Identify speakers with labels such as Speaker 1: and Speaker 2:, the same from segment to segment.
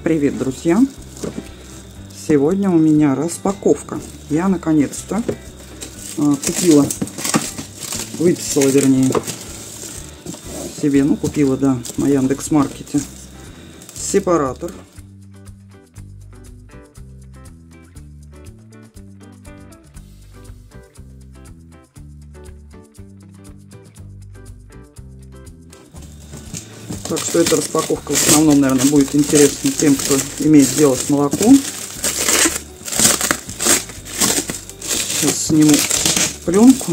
Speaker 1: Привет, друзья! Сегодня у меня распаковка. Я наконец-то выписала, вернее, себе, купила, да, на Яндекс.Маркете сепаратор. Так что эта распаковка в основном, наверное, будет интересна тем, кто имеет дело с молоком. Сейчас сниму пленку.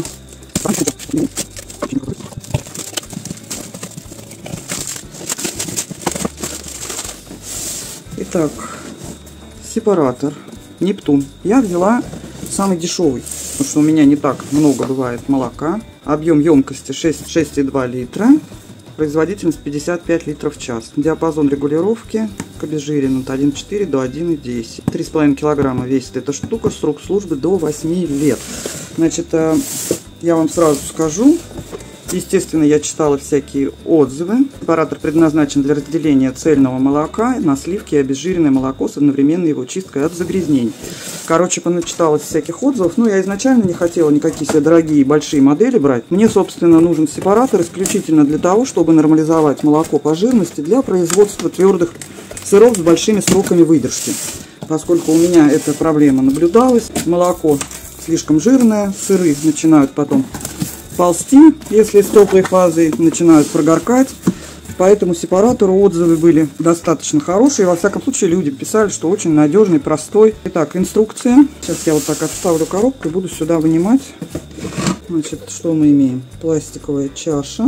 Speaker 1: Итак, сепаратор Нептун. Я взяла самый дешевый, потому что у меня не так много бывает молока. Объем емкости 6,2 литра. Производительность 55 литров в час. Диапазон регулировки к обезжирению от 1,4 до 1,10. 3,5 килограмма весит эта штука. Срок службы до 8 лет. Значит, я вам сразу скажу. Естественно, я читала всякие отзывы. Сепаратор предназначен для разделения цельного молока на сливки и обезжиренное молоко с одновременной его чисткой от загрязнений. Короче, поначиталась всяких отзывов. Но я изначально не хотела никакие себе дорогие большие модели брать. Мне, собственно, нужен сепаратор исключительно для того, чтобы нормализовать молоко по жирности для производства твердых сыров с большими сроками выдержки. Поскольку у меня эта проблема наблюдалась. Молоко слишком жирное, сыры начинают потом ползти, если с теплой фазой, начинают прогоркать. По этому сепаратору отзывы были достаточно хорошие. Во всяком случае, люди писали, что очень надежный, простой. Итак, инструкция. Сейчас я вот так отставлю коробку и буду сюда вынимать. Значит, что мы имеем? Пластиковая чаша.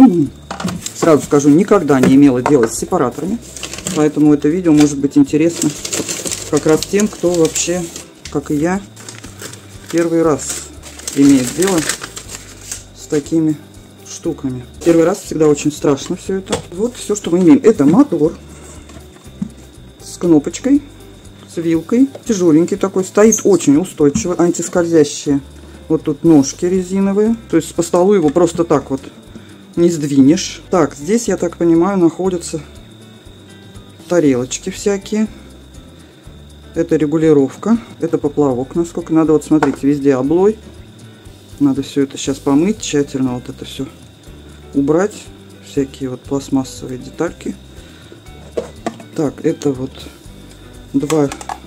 Speaker 1: Сразу скажу, никогда не имела дела с сепараторами. Поэтому это видео может быть интересно как раз тем, кто вообще, как и я, первый раз имеет дело такими штуками. Первый раз всегда очень страшно все это. Вот все, что мы имеем. Это мотор с кнопочкой, с вилкой. Тяжеленький такой. Стоит очень устойчиво. Антискользящие. Вот тут ножки резиновые. То есть по столу его просто так вот не сдвинешь. Так, здесь, я так понимаю, находятся тарелочки всякие. Это регулировка. Это поплавок. Насколько надо. Вот смотрите, везде облой. Надо все это сейчас помыть, тщательно вот это все убрать. Всякие вот пластмассовые детальки. Так, это вот два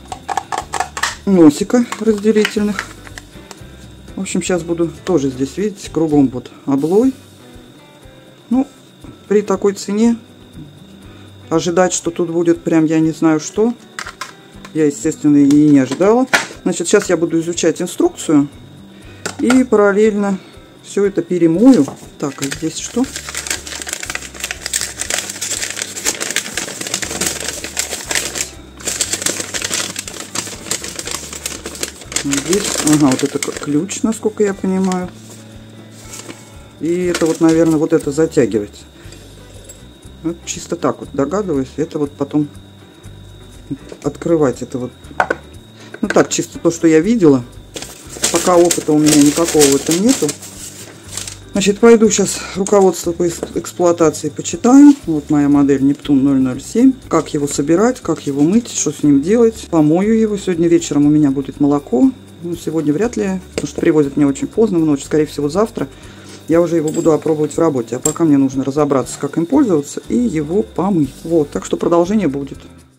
Speaker 1: носика разделительных. В общем, сейчас буду тоже здесь, видите, кругом вот облой. Ну, при такой цене ожидать, что тут будет прям я не знаю что, я, естественно, и не ожидала. Значит, сейчас я буду изучать инструкцию. И параллельно все это перемою. Так, а здесь что? Здесь, ага, вот это ключ, насколько я понимаю. И это вот, наверное, вот это затягивать. Вот чисто так вот догадываюсь. Это вот потом открывать. Это вот, ну так, чисто то, что я видела. Пока опыта у меня никакого в этом нету. Значит, пойду сейчас руководство по эксплуатации почитаю. Вот моя модель Нептун 007. Как его собирать, как его мыть, что с ним делать. Помою его. Сегодня вечером у меня будет молоко. Ну, сегодня вряд ли, потому что привозят мне очень поздно в ночь. Скорее всего, завтра я уже его буду опробовать в работе. А пока мне нужно разобраться, как им пользоваться, и его помыть. Вот, так что продолжение будет.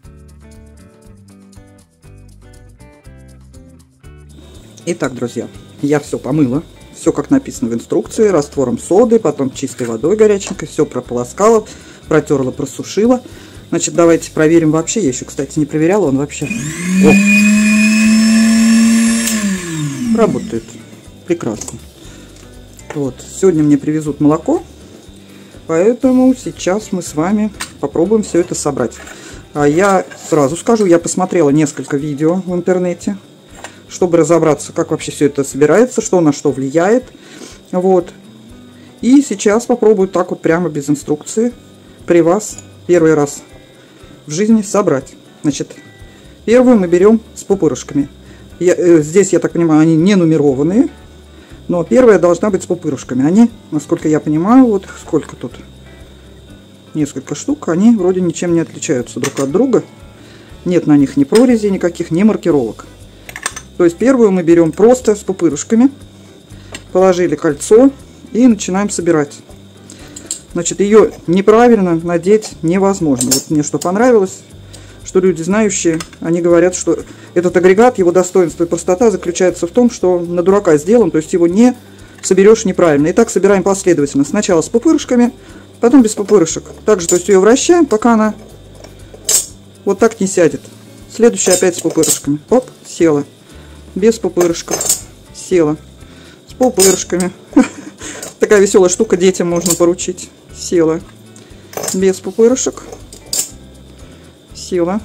Speaker 1: Итак, друзья, я все помыла, все как написано в инструкции, раствором соды, потом чистой водой горяченькой, все прополоскала, протерла, просушила. Значит, давайте проверим вообще, я еще, кстати, не проверяла, он вообще работает прекрасно. Вот, сегодня мне привезут молоко, поэтому сейчас мы с вами попробуем все это собрать. А я сразу скажу, я посмотрела несколько видео в интернете, чтобы разобраться, как вообще все это собирается, что на что влияет. Вот. И сейчас попробую так вот прямо без инструкции при вас первый раз в жизни собрать. Значит, первую мы берем с пупырышками. Здесь, я так понимаю, они не нумерованные, но первая должна быть с пупырышками. Они, насколько я понимаю, вот сколько тут, несколько штук, они вроде ничем не отличаются друг от друга. Нет на них ни прорезей никаких, ни маркировок. То есть первую мы берем просто с пупырышками. Положили кольцо и начинаем собирать. Значит, ее неправильно надеть невозможно. Вот мне что понравилось, что люди знающие, они говорят, что этот агрегат, его достоинство и простота заключается в том, что на дурака сделан, то есть его не соберешь неправильно. Итак, собираем последовательно. Сначала с пупырышками, потом без пупырышек. Также, то есть ее вращаем, пока она вот так не сядет. Следующая опять с пупырышками. Оп, села. Без пупырышков. Села. С пупырышками. Такая веселая штука, детям можно поручить. Села. Без пупырышек. Села.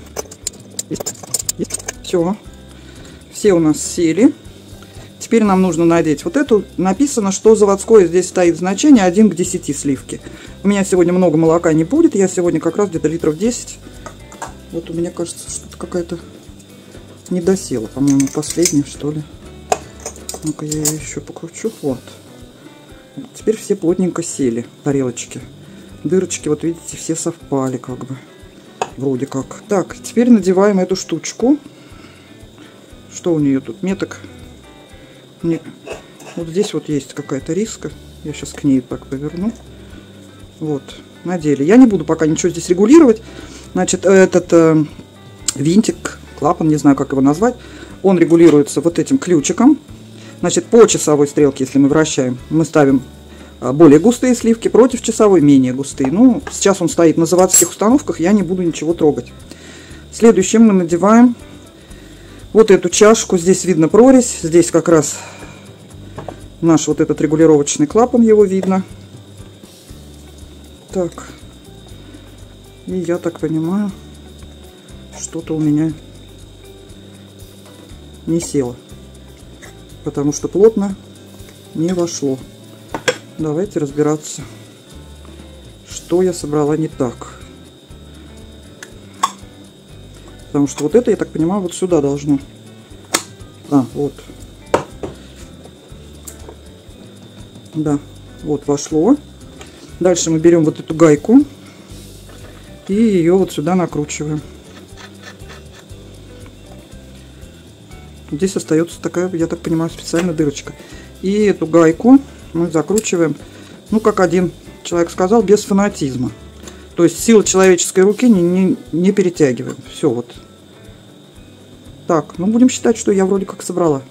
Speaker 1: Все. Все у нас сели. Теперь нам нужно надеть вот эту. Написано, что заводское здесь стоит значение 1 к 10 сливки. У меня сегодня много молока не будет. Я сегодня как раз где-то литров 10. Вот у меня кажется, что-то какая-то не досела. По-моему, последняя, что ли. Ну-ка, я ее еще покручу. Вот. Теперь все плотненько сели. Тарелочки. Дырочки, вот видите, все совпали как бы. Вроде как. Так, теперь надеваем эту штучку. Что у нее тут? Меток. Не. Вот здесь вот есть какая-то риска. Я сейчас к ней так поверну. Вот. Надели. Я не буду пока ничего здесь регулировать. Значит, этот винтик, клапан, не знаю, как его назвать, он регулируется вот этим ключиком. Значит, по часовой стрелке, если мы вращаем, мы ставим более густые сливки, против часовой менее густые. Ну, сейчас он стоит на заводских установках, я не буду ничего трогать. Следующим мы надеваем вот эту чашку. Здесь видно прорезь, здесь как раз наш вот этот регулировочный клапан, его видно. Так. И я так понимаю, что-то у меня не село, потому что плотно не вошло. Давайте разбираться, что я собрала не так. Потому что вот это, я так понимаю, вот сюда должно. А, вот. Да, вот вошло. Дальше мы берем вот эту гайку и ее вот сюда накручиваем. Здесь остается такая, я так понимаю, специальная дырочка. И эту гайку мы закручиваем, ну, как один человек сказал, без фанатизма. То есть силы человеческой руки не перетягиваем. Все вот. Так, ну будем считать, что я вроде как собрала.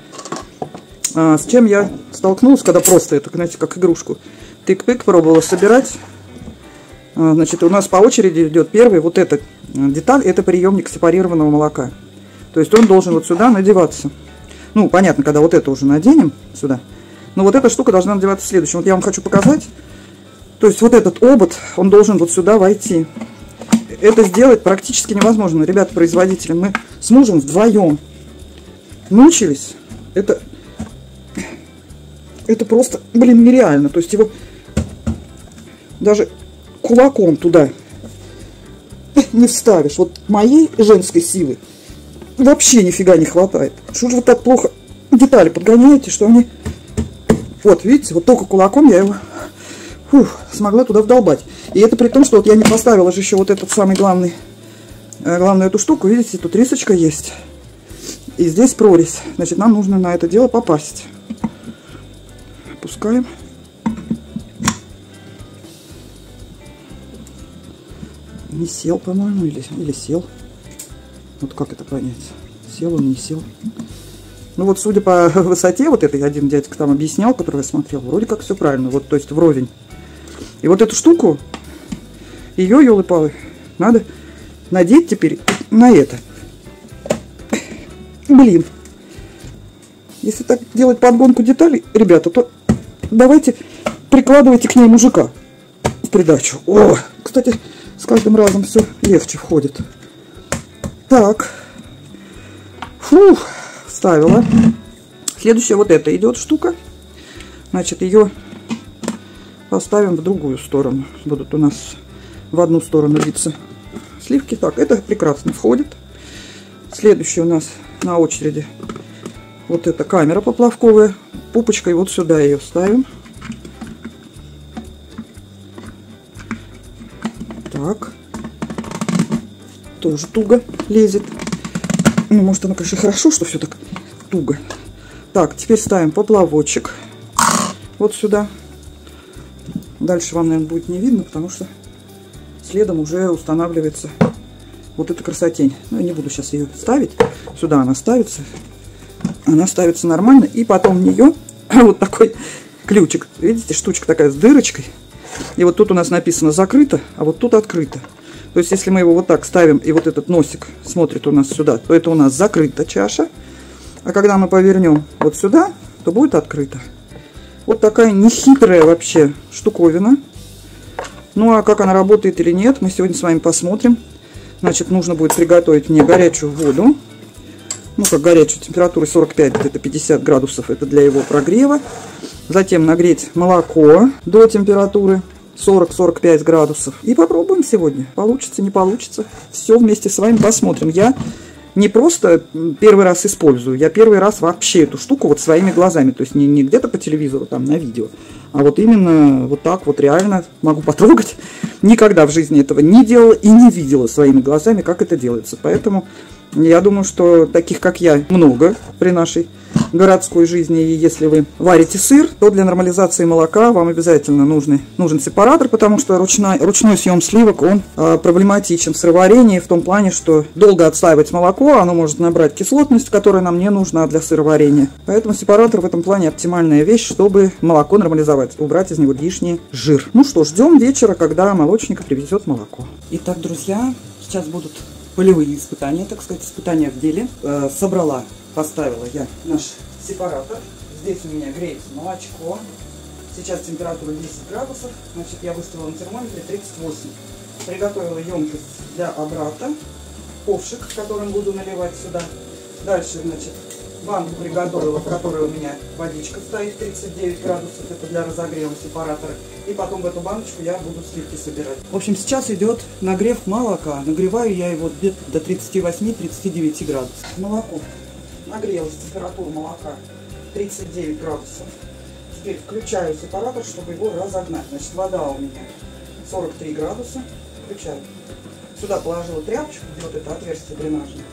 Speaker 1: С чем я столкнулась, когда просто это, знаете, как игрушку. Тык-пык, пробовала собирать. Значит, у нас по очереди идет первый. Вот эта деталь, это приемник сепарированного молока. То есть он должен вот сюда надеваться. Ну, понятно, когда вот это уже наденем сюда. Но вот эта штука должна надеваться следующим. Вот я вам хочу показать. То есть вот этот обод, он должен вот сюда войти. Это сделать практически невозможно. Ребята, производители, мы с мужем вдвоем мучились. Это просто, блин, нереально. То есть его даже кулаком туда не вставишь. Вот моей женской силы вообще нифига не хватает. Что же вы так плохо детали подгоняете, что они... Вот, видите, вот только кулаком я его смогла туда вдолбать. И это при том, что вот я не поставила же еще вот этот самый главную эту штуку. Видите, тут рисочка есть. И здесь прорезь. Значит, нам нужно на это дело попасть. Опускаем. Не сел, по-моему, или сел. Вот как это понять? Сел он, не сел. Ну вот, судя по высоте, вот этой один дядька там объяснял, который я смотрел, вроде как все правильно. Вот, то есть вровень. И вот эту штуку, ее, елы-палы, надо надеть теперь на это. Блин. Если так делать подгонку деталей, ребята, то давайте прикладывайте к ней мужика в придачу. О, кстати, с каждым разом все легче входит. Так. Фух, вставила. Следующая вот эта идет штука. Значит, ее поставим в другую сторону. Будут у нас в одну сторону литься сливки. Так, это прекрасно входит. Следующая у нас на очереди вот эта камера поплавковая. Пупочкой вот сюда ее ставим. Так. тоже туго лезет. Ну, может, оно, конечно, хорошо, что все так туго. Так, теперь ставим поплавочек вот сюда. Дальше вам, наверное, будет не видно, потому что следом уже устанавливается вот эта красотень. Ну, я не буду сейчас ее ставить. Сюда она ставится. Она ставится нормально. И потом в нее вот такой ключик. Видите, штучка такая с дырочкой. И вот тут у нас написано закрыто, а вот тут открыто. То есть, если мы его вот так ставим, и вот этот носик смотрит у нас сюда, то это у нас закрыта чаша. А когда мы повернем вот сюда, то будет открыто. Вот такая нехитрая вообще штуковина. Ну, а как она работает или нет, мы сегодня с вами посмотрим. Значит, нужно будет приготовить мне горячую воду. Ну, как горячую, температуру 45, это 50 градусов, это для его прогрева. Затем нагреть молоко до температуры 40-45 градусов. И попробуем сегодня. Получится, не получится. Все вместе с вами посмотрим. Я не просто первый раз использую, я первый раз вообще эту штуку вот своими глазами. То есть не где-то по телевизору, там на видео, а вот именно вот так вот реально могу потрогать. Никогда в жизни этого не делала и не видела своими глазами, как это делается. Поэтому я думаю, что таких, как я, много при нашей городской жизни. И если вы варите сыр, то для нормализации молока вам обязательно нужен сепаратор, потому что ручной съем сливок, он проблематичен в сыроварении в том плане, что долго отстаивать молоко, оно может набрать кислотность, которая нам не нужна для сыроварения. Поэтому сепаратор в этом плане оптимальная вещь, чтобы молоко нормализовать, убрать из него лишний жир. Ну что, ждем вечера, когда молочник привезет молоко. Итак, друзья, сейчас будут полевые испытания, так сказать, испытания в деле. Поставила я наш сепаратор. Здесь у меня греется молочко. Сейчас температура 10 градусов. Значит, я выставила на термометре 38. Приготовила емкость для обрата. Ковшик, в котором буду наливать сюда. Дальше, значит, банку приготовила, в которой у меня водичка стоит 39 градусов. Это для разогрева сепаратора. И потом в эту баночку я буду сливки собирать. В общем, сейчас идет нагрев молока. Нагреваю я его где-то до 38-39 градусов. Молоко. Нагрелась температура молока 39 градусов. Теперь включаю сепаратор, чтобы его разогнать. Значит, вода у меня 43 градуса. Включаю. Сюда положила тряпочку, где вот это отверстие дренажное.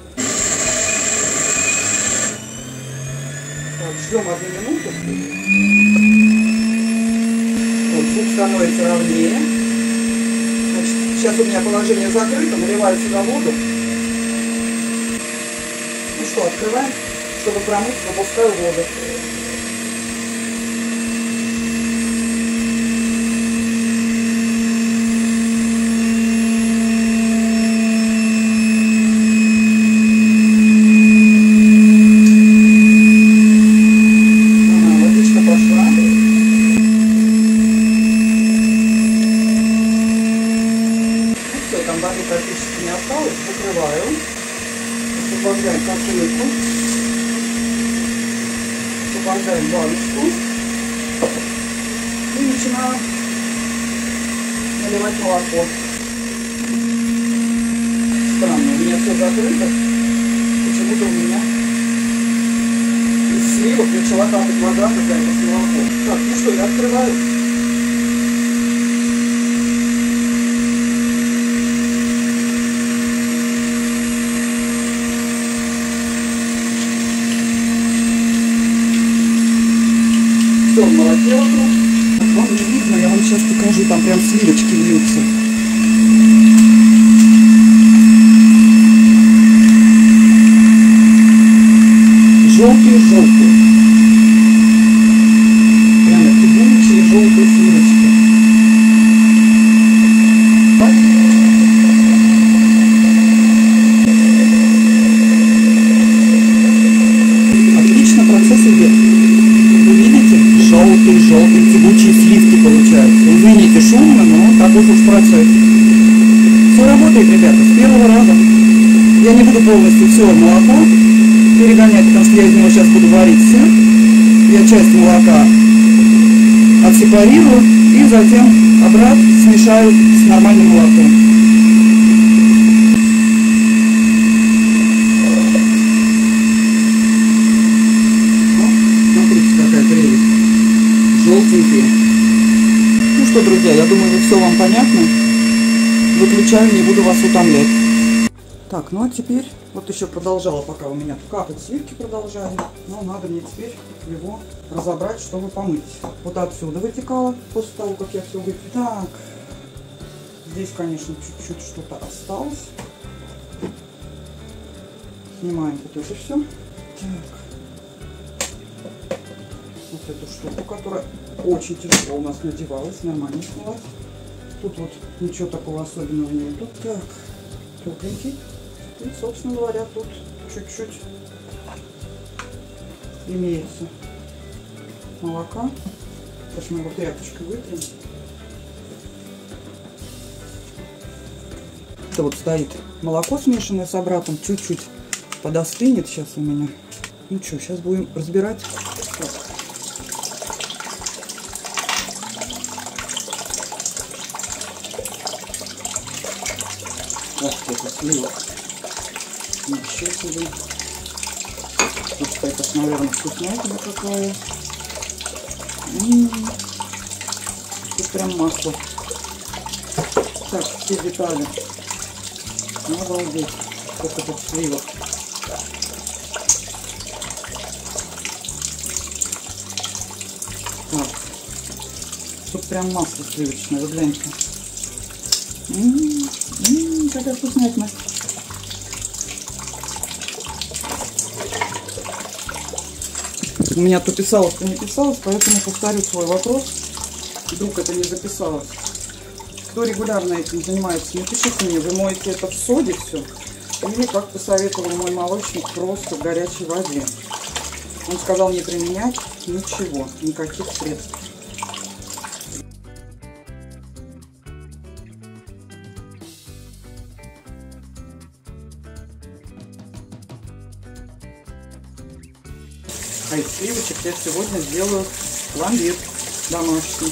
Speaker 1: Так, ждем 1 минуту. Вот, звук становится ровнее. Значит, сейчас у меня положение закрыто. Наливаю сюда воду. Ну что, открываем, чтобы промыть, выпускаю воду. Водичка пошла. Ну все, там воды практически не осталось. Закрываю. Освобождаем кастрюльку, освобождаем баночку и начинаем наливать молоко. Странно, у меня все закрыто, почему-то у меня из сливок начала капать вода какая-то с молоком. Так, ну что, я открываю. Все в молоке вокруг. Вам не видно, я вам сейчас покажу, там прям сливочки льются. Желтые-желтые. Прямо тягучие желтые сливочки. Отлично процесс идет. Желтые тягучие сливки получаются. Извините, шумно, но такой уж процесс. Все работает, ребята, с первого раза. Я не буду полностью все молоко перегонять, потому что я из него сейчас буду варить сыр. Я часть молока отсепарирую и затем обрат смешаю с нормальным молоком. Желтенькие. Ну что, друзья, я думаю, все вам понятно. Выключаю, не буду вас утомлять. Так, ну а теперь, вот еще продолжала, пока у меня капать сливки продолжали, но надо мне теперь его разобрать, чтобы помыть. Вот отсюда вытекало, после того, как я все выпила. Так, здесь, конечно, чуть-чуть что-то осталось. Снимаем вот это все. Так. Вот эту штуку, которая очень тяжело у нас надевалась, нормально снялась. Тут вот ничего такого особенного нету. Так, тепленький. И, собственно говоря, тут чуть-чуть имеется молока. Сейчас мы его тряпочкой вытрем. Это вот стоит молоко, смешанное с обратом, чуть-чуть подостынет сейчас у меня. Ну что, сейчас будем разбирать. Так. Вот это сливок. Еще себе. Вот это, наверное, вкуснятина какая. Тут прям масло. Так, все детали. Обалдеть. Сколько тут сливок. Так. Тут прям масло сливочное, вы гляньте. Какая вкуснятина. У меня то писалось, то не писалось, поэтому повторю свой вопрос. Вдруг это не записалось. Кто регулярно этим занимается, напишите мне, вы моете это в соде все, или, как посоветовал мой молочник, просто в горячей воде. Он сказал не применять ничего, никаких средств. А из сливочек я сегодня сделаю пломбир домашний.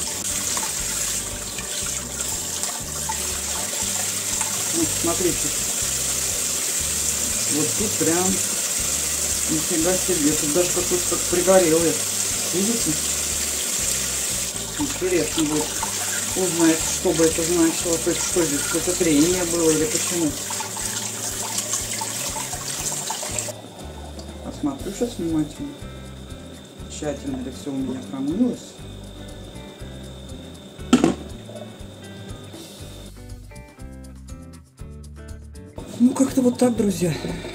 Speaker 1: Вот, смотрите. Вот тут прям нифига себе. Тут даже какой-то пригорелый. Видите? Интересно будет узнать, что бы это значило. То есть, что здесь, какое-то трение было или почему. Посмотрю сейчас внимательно. Тщательно ли все у меня промылось. Ну, как-то вот так, друзья.